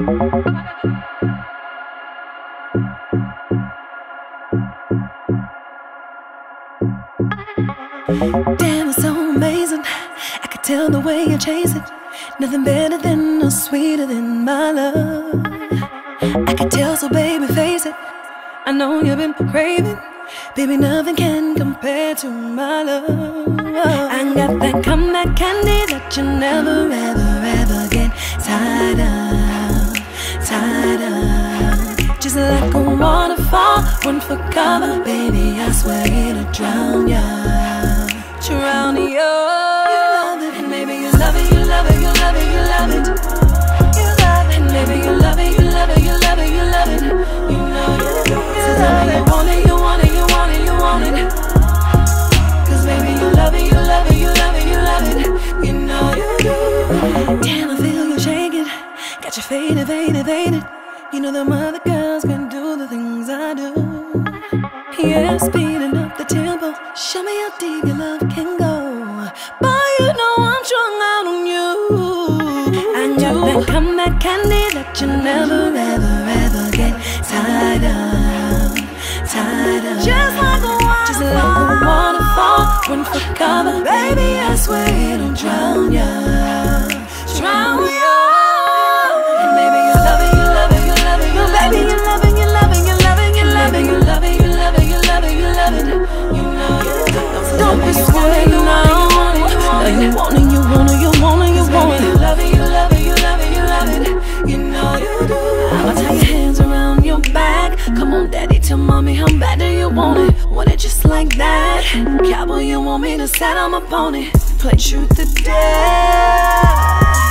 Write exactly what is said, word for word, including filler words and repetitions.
Damn, it's so amazing. I could tell the way you chase it. Nothing better than or sweeter than my love. I could tell, so baby, face it. I know you've been craving. Baby, nothing can compare to my love. I got that comeback candy that you never, ever, ever get tired of, tired of. Just like a waterfall, run for cover. Baby, I swear it'll drown ya, drown ya. You love it, and maybe you love it, you love it, you love it, you love it. You love it, and maybe you love it, you love it, you love it, you love it. You know you do. So tell me you want it, you want it, you want it, you want it. Cause baby, you love it, you love it, you love it, you love it. You know you do. Damn, I feel you shaking. Got you faded, faded, faded. You know them other girls can do the things I do. Yeah, speeding up the tempo. Show me how deep your love can go. Boy, you know I'm strung out on you. I got that comeback candy that you never, ever, ever get tired of, tired of. Just like a waterfall, just like a waterfall, run for cover. Baby, I swear it'll drown ya, drown ya. And maybe you love it, you love it, you love it, you love it. You love it, you love it, you love it, you love it, you love it, you love it, you love it, you love it. You know you do. Don't be scared now. Now you want it, you want it, you want it, you want it. You love it, you love it, you love it, you love it. You know you do. I'ma tie your hands around your back. Come on, daddy, tell mommy how bad do you want it? Want it just like that? Cowboy, you want me to sit on my pony? Play truth or dare?